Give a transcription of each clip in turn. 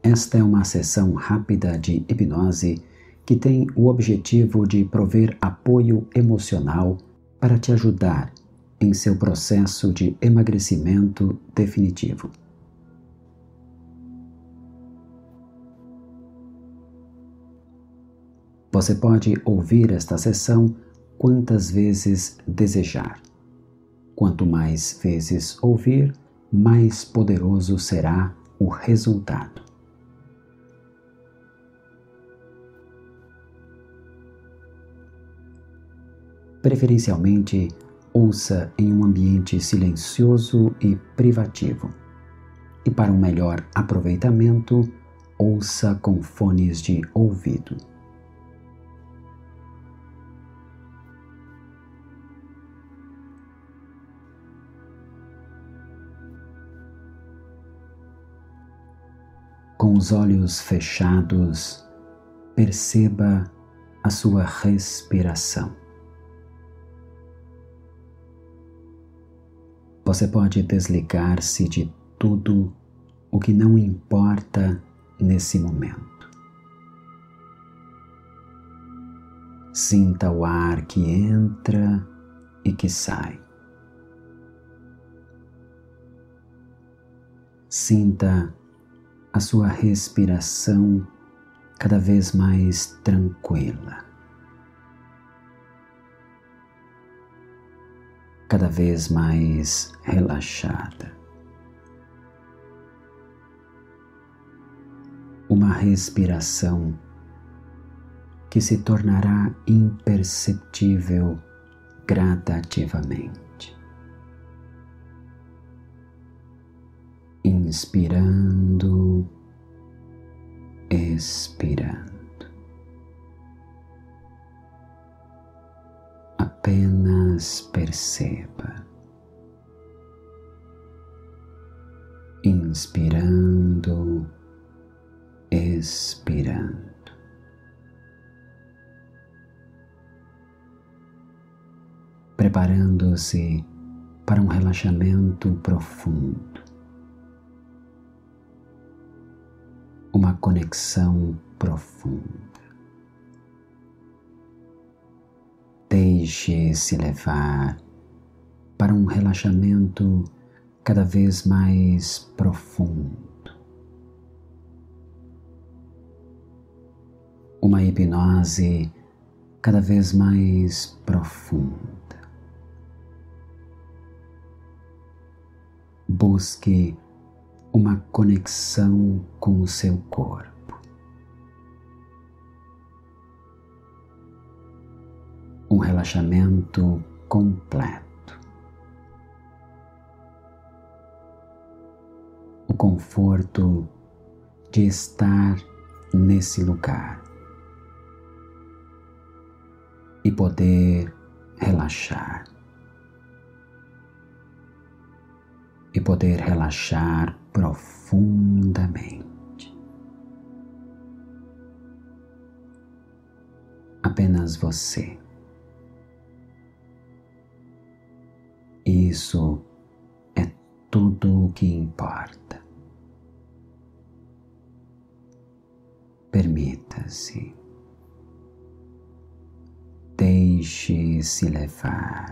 Esta é uma sessão rápida de hipnose que tem o objetivo de prover apoio emocional para te ajudar em seu processo de emagrecimento definitivo. Você pode ouvir esta sessão quantas vezes desejar. Quanto mais vezes ouvir, mais poderoso será o resultado. Preferencialmente, ouça em um ambiente silencioso e privativo. E para um melhor aproveitamento, ouça com fones de ouvido. Com os olhos fechados, perceba a sua respiração. Você pode desligar-se de tudo o que não importa nesse momento. Sinta o ar que entra e que sai. Sinta a sua respiração cada vez mais tranquila, cada vez mais relaxada. Uma respiração que se tornará imperceptível gradativamente. Inspirando, expirando. Apenas perceba. Inspirando, expirando. Preparando-se para um relaxamento profundo. Uma conexão profunda. Deixe-se levar para um relaxamento cada vez mais profundo. Uma hipnose cada vez mais profunda. Busque uma conexão com o seu corpo. Um relaxamento completo. O conforto de estar nesse lugar e poder relaxar. E poder relaxar profundamente. Apenas você. Isso é tudo o que importa. Permita-se. Deixe-se levar.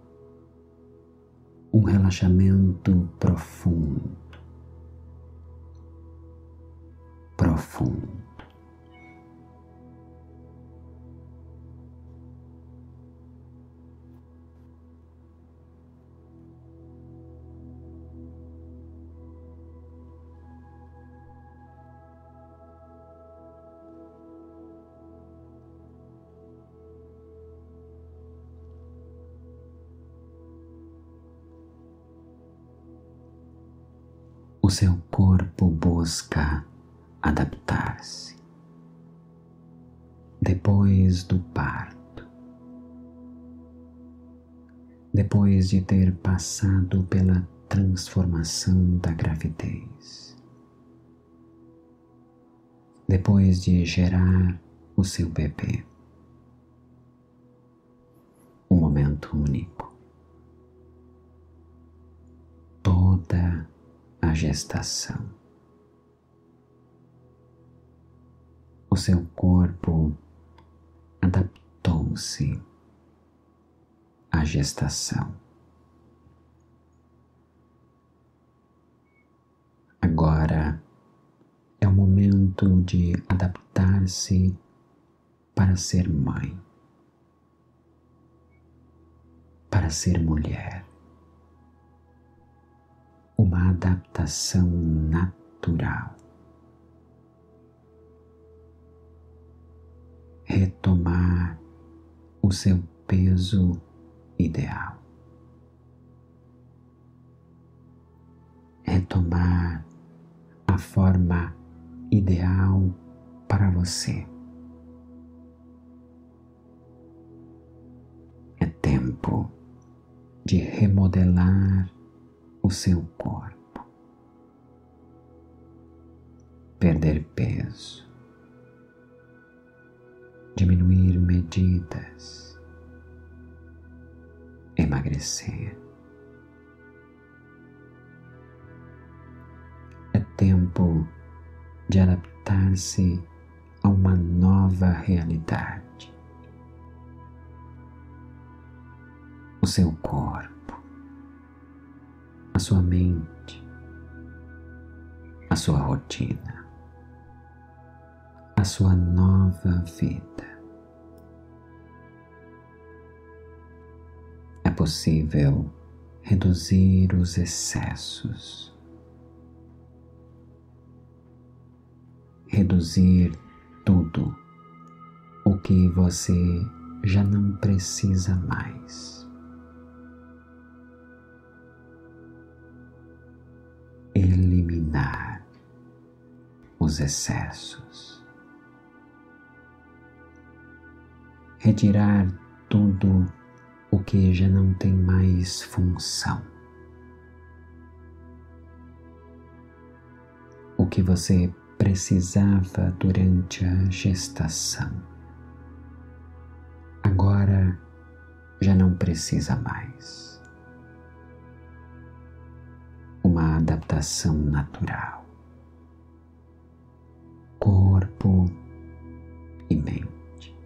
Um relaxamento profundo. Profundo. O seu corpo busca adaptar-se. Depois do parto, depois de ter passado pela transformação da gravidez, depois de gerar o seu bebê, um momento único. Toda a gestação. O seu corpo adaptou-se à gestação. Agora é o momento de adaptar-se para ser mãe, para ser mulher. Uma adaptação natural. Retomar o seu peso ideal. Retomar a forma ideal para você. É tempo de remodelar o seu corpo. Perder peso. Diminuir medidas. Emagrecer. É tempo de adaptar-se a uma nova realidade. O seu corpo, a sua mente, a sua rotina, a sua nova vida. É possível reduzir os excessos. Reduzir tudo o que você já não precisa mais. Eliminar os excessos. Retirar tudo o que já não tem mais função. O que você precisava durante a gestação. Agora já não precisa mais. Uma adaptação natural. Corpo e mente.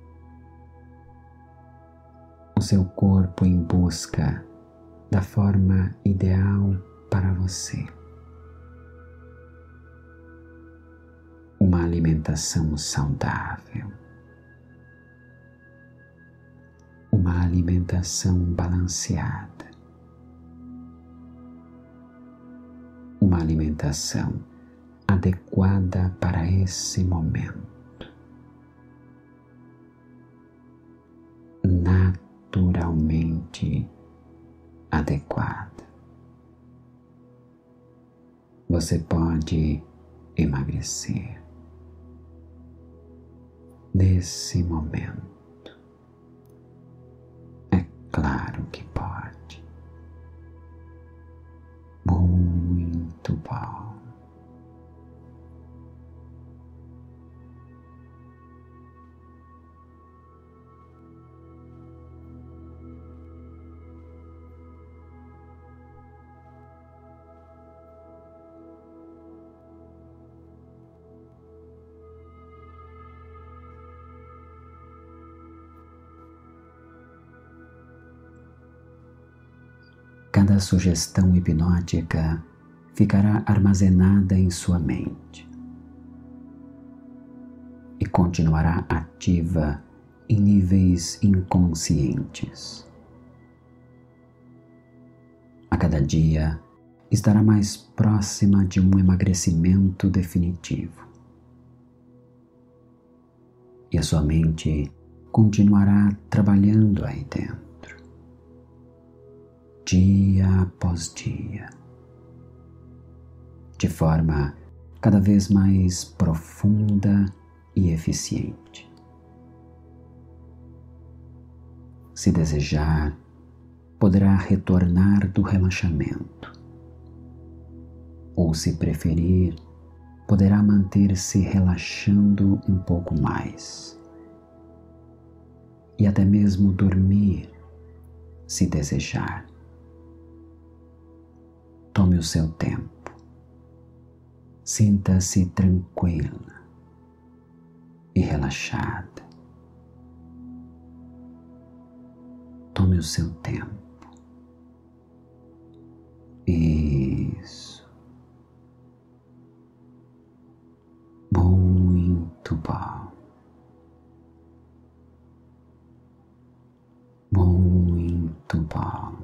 O seu corpo em busca da forma ideal para você. Uma alimentação saudável. Uma alimentação balanceada. Uma alimentação adequada para esse momento. Naturalmente adequada. Você pode emagrecer nesse momento. É claro que pode. Muito bom. Cada sugestão hipnótica ficará armazenada em sua mente e continuará ativa em níveis inconscientes. A cada dia estará mais próxima de um emagrecimento definitivo. E a sua mente continuará trabalhando aí dentro. Dia após dia, de forma cada vez mais profunda e eficiente. Se desejar, poderá retornar do relaxamento, ou se preferir, poderá manter-se relaxando um pouco mais, e até mesmo dormir, se desejar. Tome o seu tempo. Sinta-se tranquila. e relaxada. Tome o seu tempo. Isso. Muito bom. Muito bom.